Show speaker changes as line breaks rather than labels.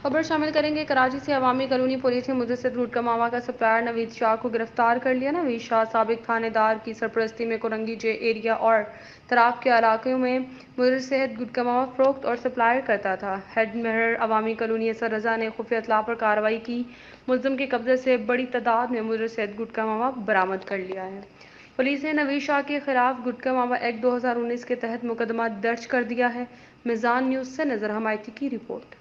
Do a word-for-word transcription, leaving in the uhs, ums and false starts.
खबर शामिल करेंगे। कराची से अवामी कॉलोनी पुलिस ने मुदस्सिर गुटखा मावा का सप्लायर नवीद शाह को गिरफ्तार कर लिया। नवीद शाह साबिक थानेदार की सरपरस्ती में कोरंगी जे एरिया और तराब के इलाकों में मुदस्सिर गुटखा मावा फरोख्त और सप्लायर करता था। हेड मेहर अवामी कॉलोनी असर रजा ने खुफिया इत्तला पर कार्रवाई की। मुलजिम के कब्जे से बड़ी तादाद में मुदस्सिर गुटखा मावा बरामद कर लिया है। पुलिस ने नवीद शाह के खिलाफ गुटखा मावा एक्ट दो हज़ार उन्नीस के तहत मुकदमा दर्ज कर दिया है। मिजान न्यूज़ से नजर हमायती की रिपोर्ट।